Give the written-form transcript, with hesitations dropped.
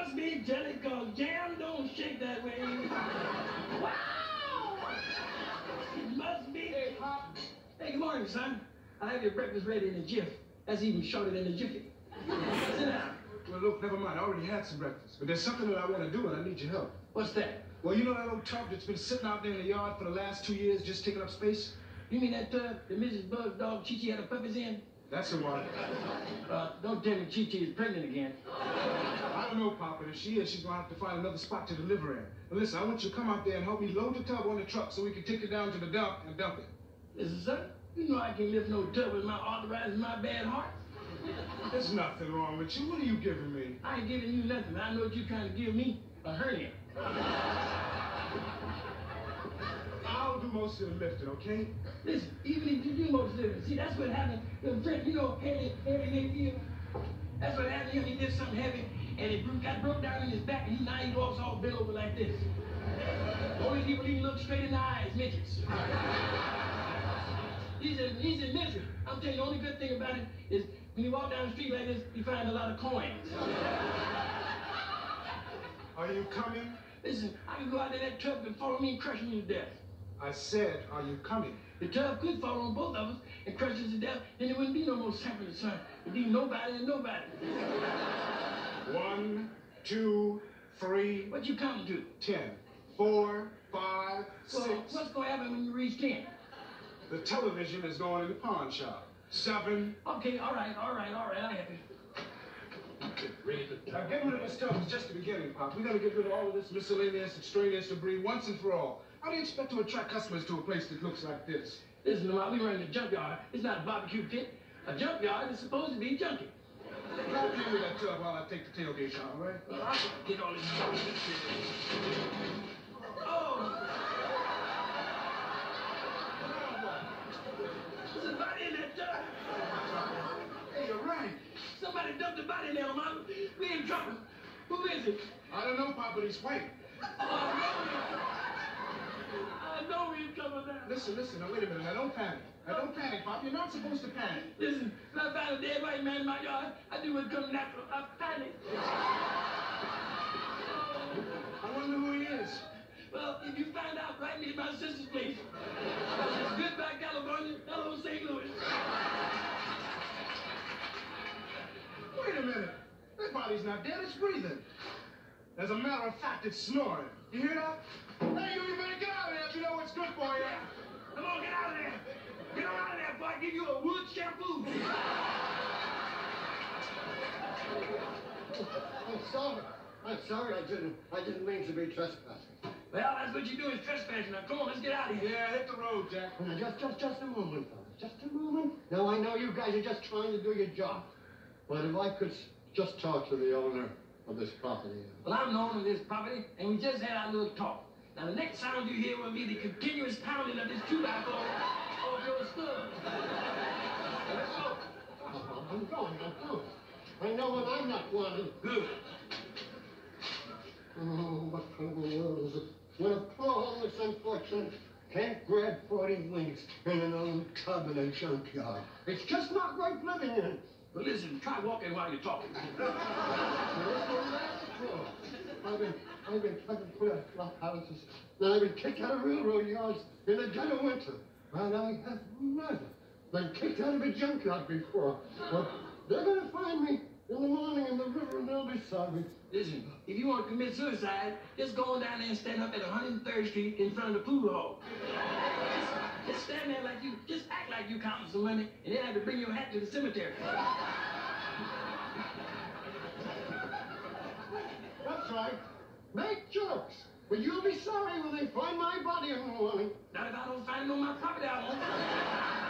must be jelly, cause jam don't shake that way. Wow! It must be. Hey, Pop. Hey, good morning, son. I have your breakfast ready in a jiff. That's even shorter than a jiffy. Sit down. Well, look, never mind. I already had some breakfast. But there's something that I want to do, and I need your help. What's that? Well, you know that old tub that's been sitting out there in the yard for the last 2 years, just taking up space? You mean that tub that Mrs. Bug's dog Chi-Chi had her puppies in? That's the one. Don't tell me Chi-Chi is pregnant again. I don't know, Papa. If she is, she's going to have to find another spot to deliver in. But listen, I want you to come out there and help me load the tub on the truck so we can take it down to the dump and dump it. Listen, son, you know I can lift no tub with my arthritis and my bad heart. There's nothing wrong with you. What are you giving me? I ain't giving you nothing. I know what you're trying to give me, a hernia. I'll do most of the lifting, okay? Listen, even if you do most of it, see, that's what happened. You know, heavy Mayfield. That's what happened to him. He did something heavy, and it got broke down in his back, and now he walks all bent over like this. Only people even look straight in the eyes, midgets. He's in misery. I'm telling you, the only good thing about it is when you walk down the street like this, you find a lot of coins. Are you coming? Listen, I can go out there that tub and follow me and crush me to death. I said, are you coming? The tub could fall on both of us and crush us to death, then there wouldn't be no more Sanford and Son. It'd be nobody and nobody. 1, 2, 3. What you counting to? 10. 4, 5, 6. Well, what's going to happen when you reach 10? The television is going in the pawn shop. 7. Okay, all right, I have it. Now, getting rid of this tub is just the beginning, Pop. We got to get rid of all of this miscellaneous, extraneous debris once and for all. How do you expect to attract customers to a place that looks like this? Listen, Lamar, we run a junkyard. It's not a barbecue pit. A junkyard is supposed to be junky. I'll deal with that tub while I take the tailgate out, all right? Well, I can get all this. Oh! There's a body in that tub. Hey, you're right. Somebody dumped a body in there, Lamar. We in trouble. Who is it? I don't know, Pop, but he's white. I know we're in trouble now. Listen, now wait a minute. Now don't panic. Don't panic, Pop. You're not supposed to panic. Listen, if I find a dead white man in my yard, I do what comes natural. I panic. I wonder who he is. Well, if you find out, write me at my sister's place. It's Goodbye, California. Hello, St. Louis. Wait a minute. That body's not dead. It's breathing. As a matter of fact, it's snoring. You hear that? Hey, you better get out of there if you know what's good for you. Come on, get out of there. Get on out of there before I give you a wood shampoo. I'm sorry. I didn't mean to be trespassing. Well, that's what you do is trespassing. Now, come on, let's get out of here. Yeah, hit the road, Jack. Now, just a moment, fellas. Just a moment. Now, I know you guys are just trying to do your job. But if I could just talk to the owner of this property. Well, I'm the owner of this property, and we just had our little talk. Now, the next sound you hear will be the continuous pounding of this 2x4 off your skull. Let's go. I'm going. I know what I'm not wanted. Good. Oh, what kind of a world is it? When a poor homeless unfortunate can't grab 40 winks in an old tub in a junkyard. It's just not right living in. Well, listen, try walking while you're talking. I've been put out of houses, and I've been kicked out of railroad yards in the dead of winter. And I have never been kicked out of a junkyard before. Well, they're going to find me in the morning in the river, and they'll be sorry. Listen, if you want to commit suicide, just go on down there and stand up at 103rd Street in front of the pool hall. Just stand there like you, just act like you counting some money, and then have to bring your hat to the cemetery. That's right. Make jokes. But you'll be sorry when they find my body in the morning. Not if I don't find it on my property, I won't.